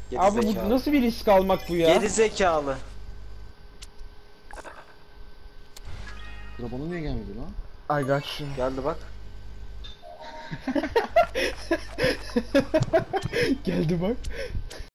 Geri Abi bu zekalı. nasıl bir risk almak bu ya? Geri zekalı. Sıra bana niye gelmedi lan? I got you. Geldi bak. Geldi bak.